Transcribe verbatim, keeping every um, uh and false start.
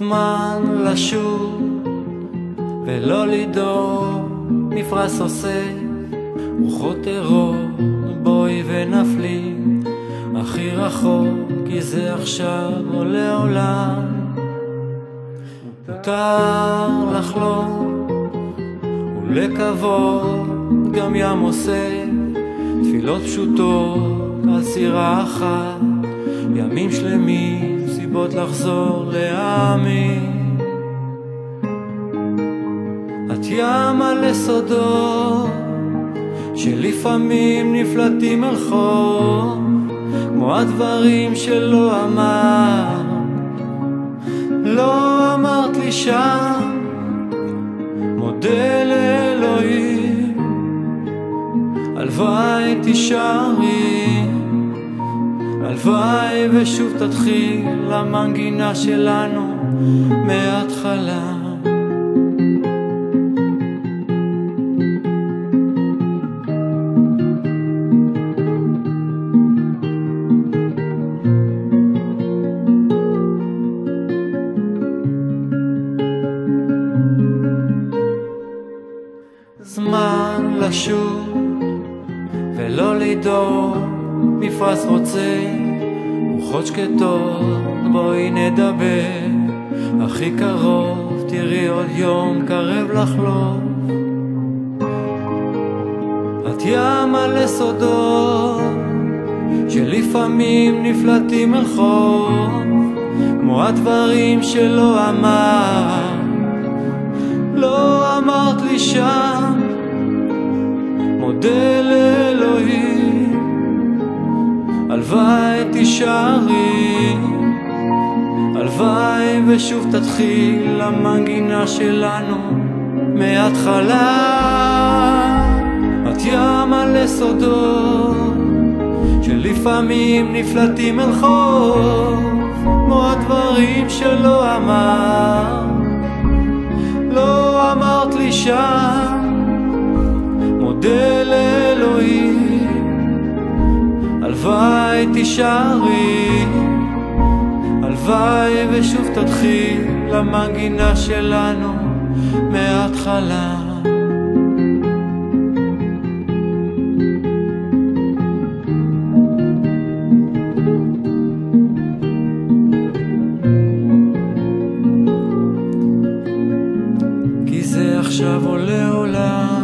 זמן לשוב ולא לדאוג, מפרש עושה רוחות ערות, בואי ונפלים הכי רחוק, כי זה עכשיו או לעולם. מותר לחלום ולקוות, גם ים עושה תפילות פשוטות על סירה אחת, ימים שלמים סיבות לחזור להאמין. את ים על סודות שלפעמים נפלטים אל חום, כמו הדברים שלא אמרת, לא אמרת לי שם. מודה לאלוהים, הלוואי תישארי, הלוואי ושוב תתחיל למנגינה שלנו מההתחלה. זמן לשוב ולא לדאוג, מפרש רוצה רוחות שקטות, בואי נדבר הכי קרוב, תראי עוד יום קרב לחלוף. את ים על סודות שלפעמים נפלטים אל חום, כמו הדברים שלא אמרת, לא אמרת לי שם. מודה לאלוהים, הלוואי תישארי, הלוואי ושוב תתחיל המנגינה שלנו מההתחלה. את ים על סודות שלפעמים נפלטים אל חוף, כמו הדברים שלא אמרת, לא אמרת לי שם. מודה לאלוהים, הלוואי תישארי, הלוואי ושוב תתחיל למנגינה שלנו מההתחלה. כי זה עכשיו או לעולם.